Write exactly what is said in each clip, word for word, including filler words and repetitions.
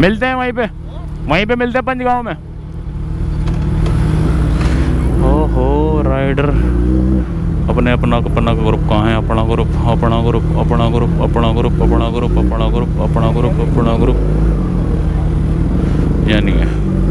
मिलते हैं वहीं पे, वहीं पे मिलते हैं पंजगांव में। ओहो राइडर अपने अपना अपना ग्रुप कहाँ है? अपना ग्रुप अपना ग्रुप अपना ग्रुप अपना ग्रुप अपना ग्रुप अपना ग्रुप अपना ग्रुप अपना ग्रुप यानी है।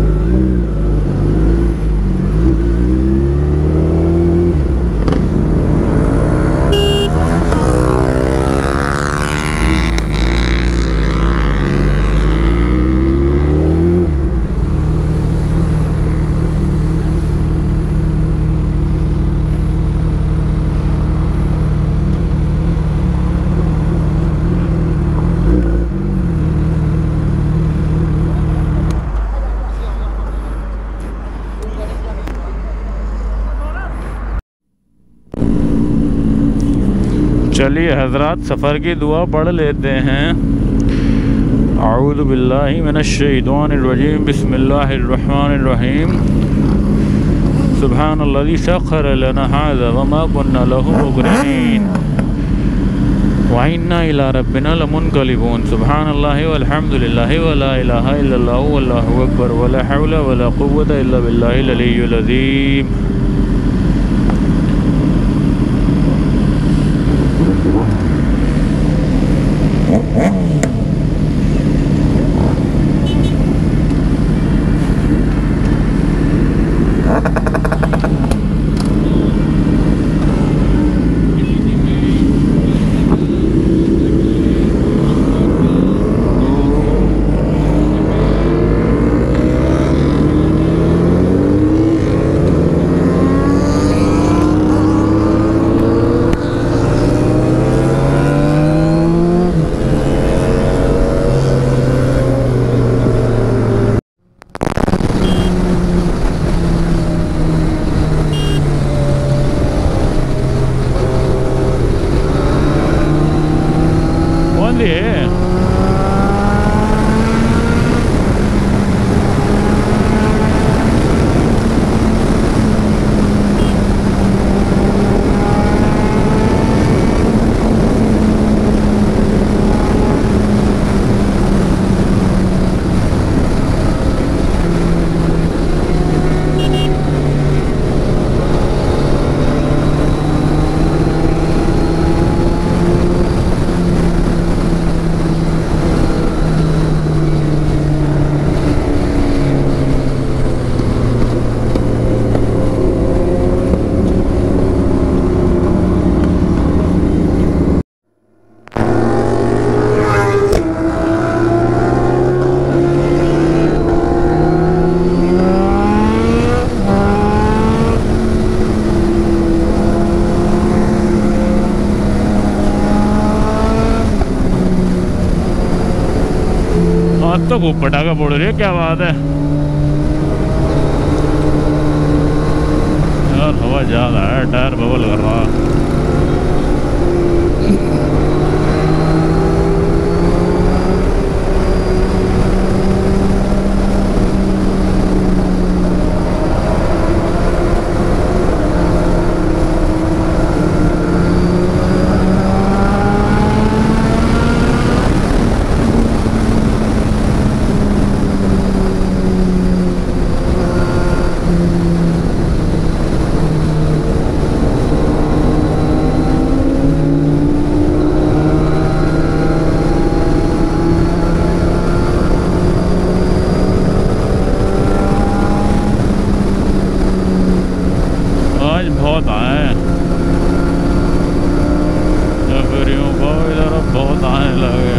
चलिए हजरात सफ़र की दुआ पढ़ लेते हैं। आऊज़ु बिल्लाहि मिनश्शैतानिर रजीम बिस्मिल्लाहिर्रहमानिर्रहीम। सुब्हानल्लज़ी सख़्ख़र लना हाज़ा वमा कुन्ना लहू मुक़रिनीन व इन्ना इला रब्बिना लमुनक़लिबून। सुब्हानल्लाहि वल्हम्दुलिल्लाहि व ला इलाहा इल्लल्लाहु वल्लाहु अकबर व ला हौला व ला कुव्वता इल्ला बिल्लाहिल अलिय्युल अज़ीम। तो खूब पटाखा फोड़ रही है, क्या बात है यार। हवा ज़्यादा है, टायर बबल कर रहा है। बहुत आए नगरियों को इधर बहुत आने लगे।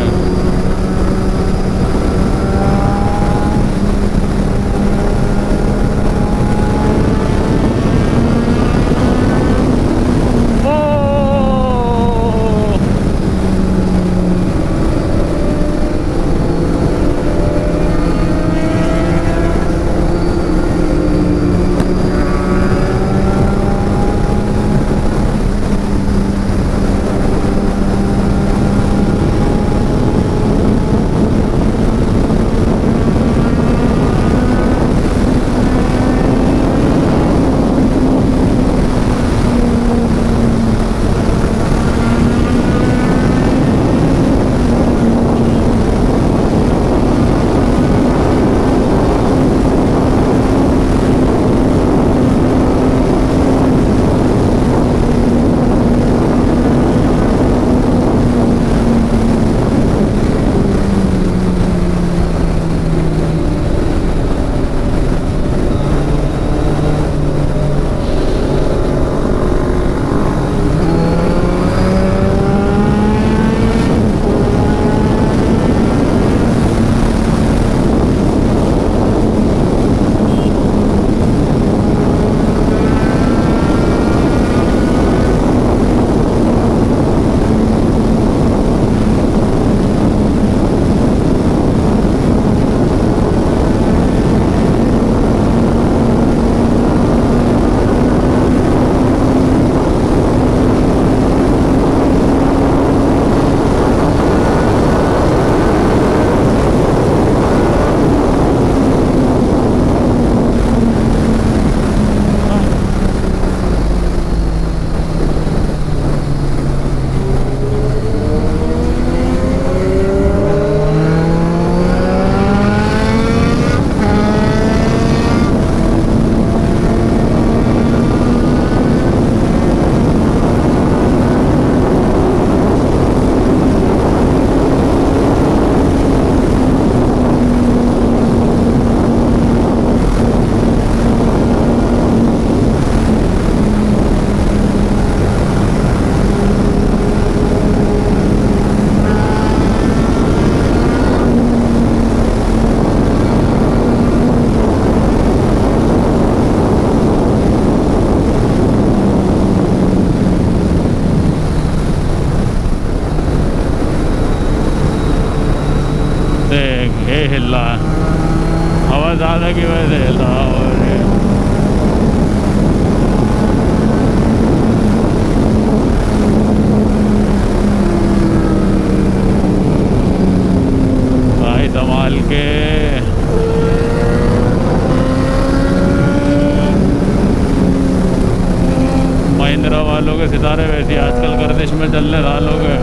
ज़्यादा की वजह से हिल रहा हो रही है। भाई संभाल के। महिंद्रा वालों के सितारे वैसे आजकल गर्दिश में चलने वालों के।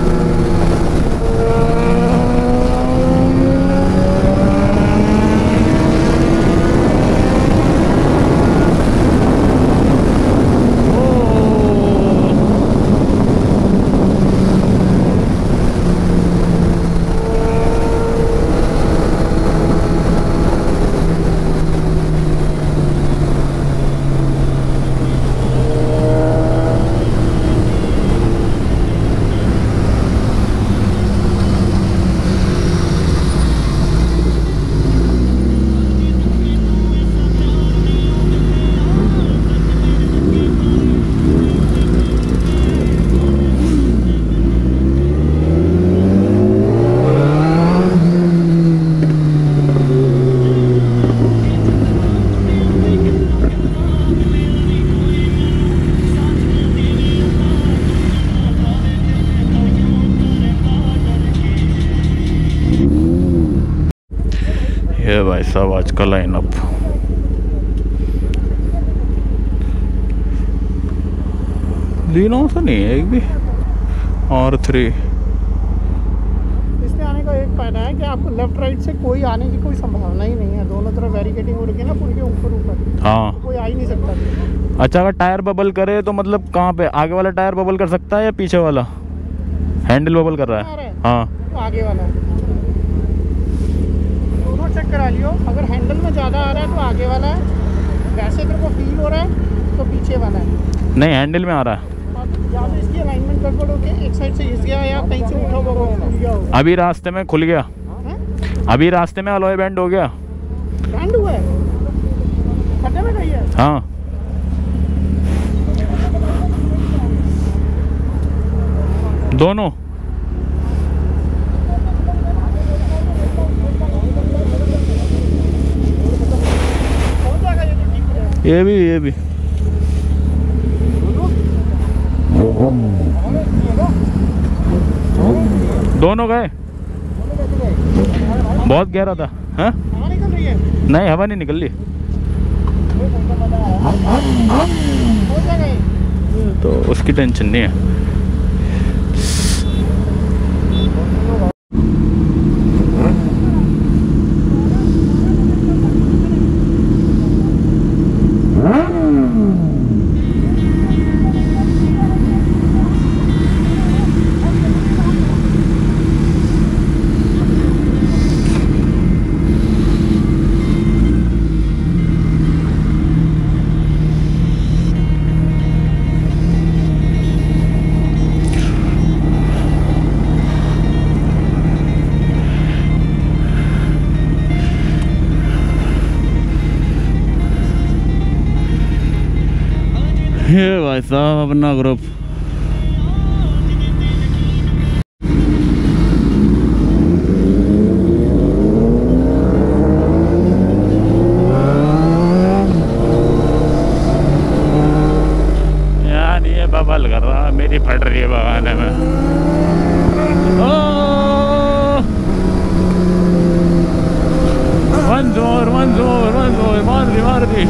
ये भाई साहब आज का लाइन अप। तीनों से नहीं है एक भी। और थ्री इसमें आने का एक फायदा है कि आपको लेफ्ट राइट से कोई आने की कोई संभावना ही नहीं है। दोनों तरफ बैरिकेडिंग हो रही है ना, पुल के ऊपर ऊपर। हाँ तो कोई आ ही नहीं सकता। अच्छा, अगर टायर बबल करे तो मतलब कहाँ पे? आगे वाला टायर बबल कर सकता है या पीछे वाला? हैंडल बबल कर रहा है। हाँ तो आगे वाला दोनों चेक करा लियो। अगर हैंडल में ज़्यादा आ रहा है तो आगे वाला है, वैसे तेरे को फील हो रहा है तो पीछे वाला है। नहीं, हैंडल में आ रहा है। या तो इसकी अलाइनमेंट गड़बड़ हो गई, एक साइड से घिस गया या कहीं से उठा हुआ खुल गया होगा। अभी रास्ते में खुल गया। है? अभी रास्ते में अलॉय बैंड हो गया। बैंड हुआ है? खड्डे में गई है? हाँ दोनों। हो जाएगा ये तो ठीक है। ये भी ये भी दोनों गए। बहुत गहरा था। हाँ हवा निकल रही है? नहीं, हवा नहीं निकल रही। हो जाएगा ये। तो उसकी टेंशन नहीं है। ये भाई साहब अपना ग्रुप। यार ये बबल कर रहा, मेरी फट रही है बगाने में। वन जोर वन जोर वन जोर मार दी मार दी।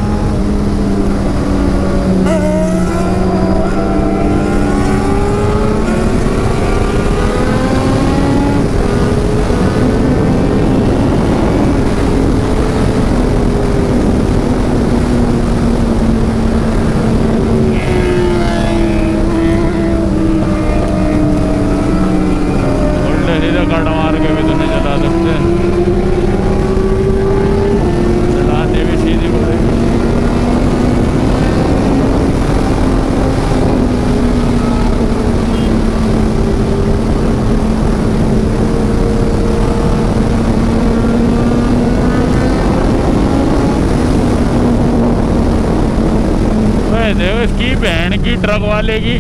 कट मार के भी तो नहीं चला सकते, चलाते भी सीधी पड़ेगी। देखो इसकी बहन की ट्रक वाले की।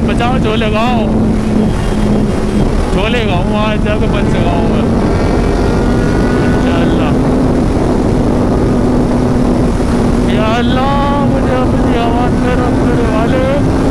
बचाओ, छोले खाओ, छोले खाओ वहाँ जाकर बच से खाऊंगा इंशाअल्लाह। या अल्लाह मुझे अपनी आवाज़ में रख मेरे वाले।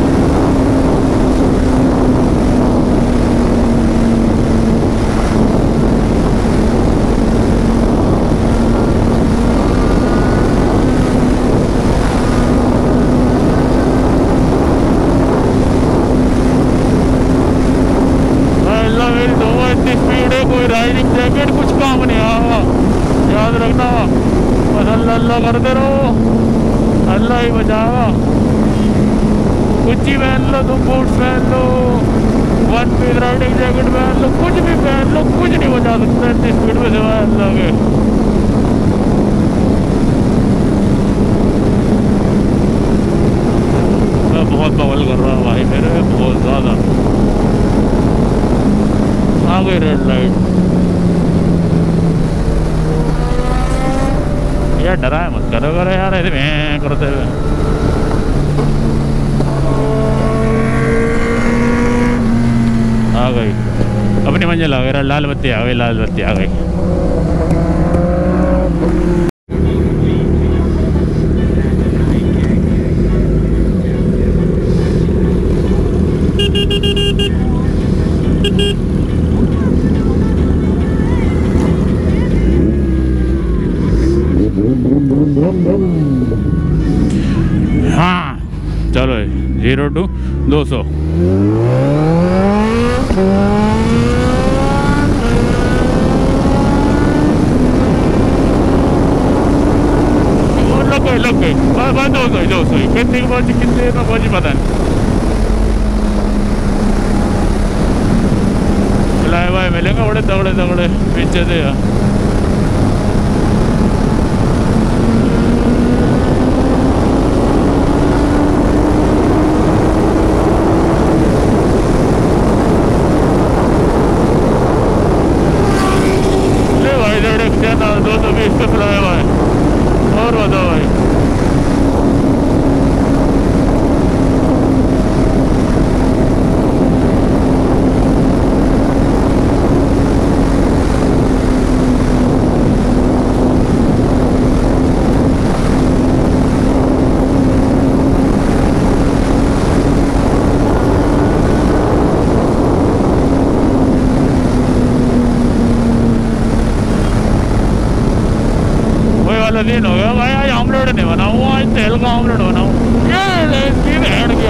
राइडिंग जैकेट कुछ काम नहीं आएगा, याद रखना। बस अल्लाह अल्लाह करते रहो, अल्लाह ही बचाएगा। कुछ ही पहन लो, तुम बूट्स पहन लो, वन पीस राइडिंग जैकेट पहन लो, कुछ भी पहन लो, कुछ नहीं बचा सकता इतनी स्पीड में सिवाय अल्लाह के। मैं बहुत बवाल कर रहा हूँ भाई मेरे, बहुत ज़्यादा। आ गई रेड लाइट। यार डराए मत करो करो यार ऐसे मैं करते हुए। आ गई अपनी मंजिल, आ गई लाल बत्ती, आ गई लाल बत्ती आ गई। हाँ चलो जीरो टू दो सौ। लग गए लग गए बंद हो गई दो सौ कितनी पहुंची कितने में पहुंची पता नहीं। लाए भाई मिलेंगे बड़े तगड़े तगड़े पीछे से यार। दो सौ बीस पे फ्लाई हुआ है। और बताओ भाई दिन हो गया भाई, आज ऑमलेट नहीं बनाऊँ, आज तेल का ऑमलेट बनाऊँ। ये इसकी बैठ गया।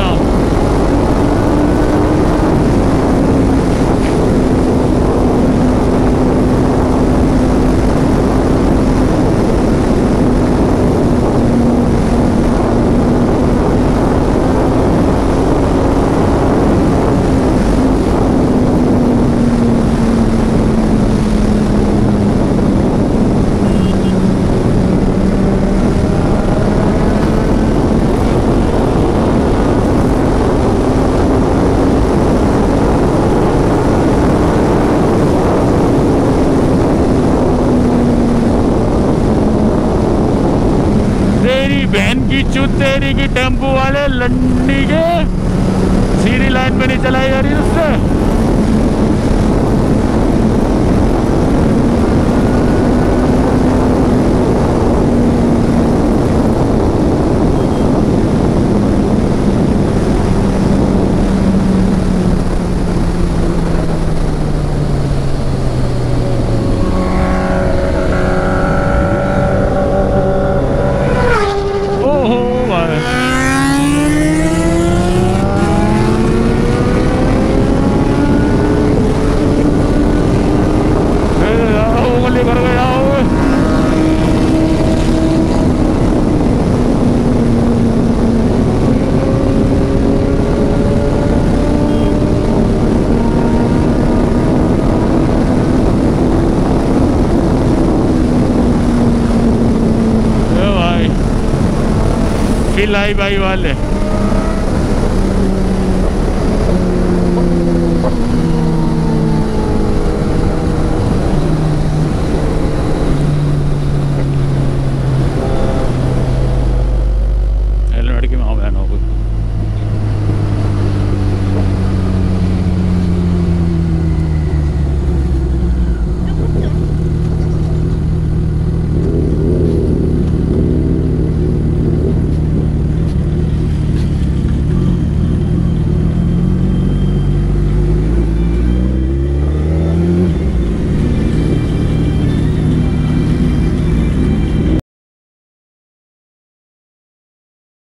बहन की चूत तेरी की टेम्पो वाले लंडी के सीधी लाइन पे नहीं चलाई जा रही उससे। लाई भाई वाले